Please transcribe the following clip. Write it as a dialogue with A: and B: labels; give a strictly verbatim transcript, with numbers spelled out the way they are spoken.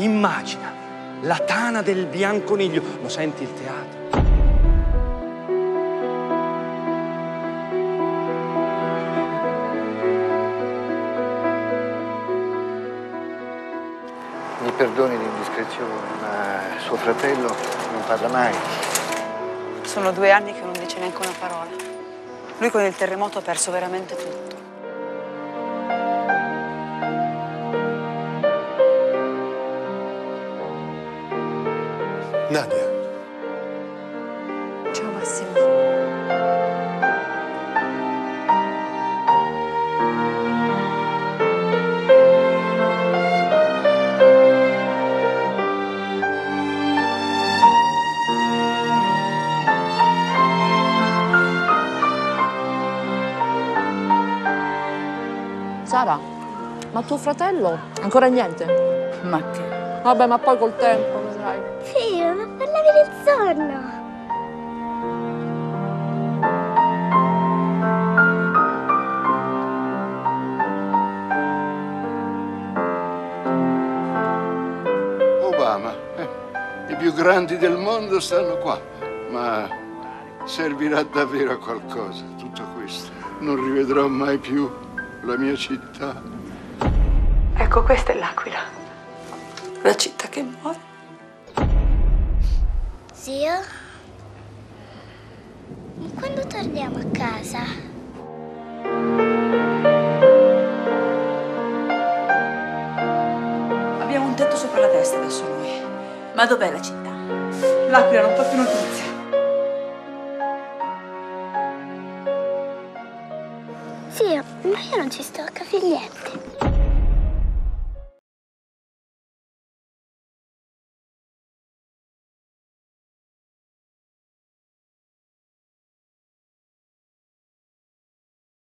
A: Immagina, la tana del bianconiglio. Lo senti il teatro?
B: Mi perdoni l'indiscrezione, ma suo fratello non parla mai.
C: Sono due anni che non dice neanche una parola. Lui con il terremoto ha perso veramente tutto.
D: Nadia.
C: Ciao Massimo.
E: Sara, ma tuo fratello? Ancora niente?
C: Ma che?
E: Vabbè, ma poi col tempo, vedrai.
F: Sì, ma parlavi del sonno.
G: Obama, eh, i più grandi del mondo stanno qua, ma servirà davvero a qualcosa tutto questo. Non rivedrò mai più la mia città.
C: Ecco, questa è l'Aquila. La città che muore.
F: Zio? Quando torniamo a casa?
C: Abbiamo un tetto sopra la testa adesso noi. Ma dov'è la città? L'Aquila non fa più notizie.
F: Zio, ma io non ci sto a capire niente.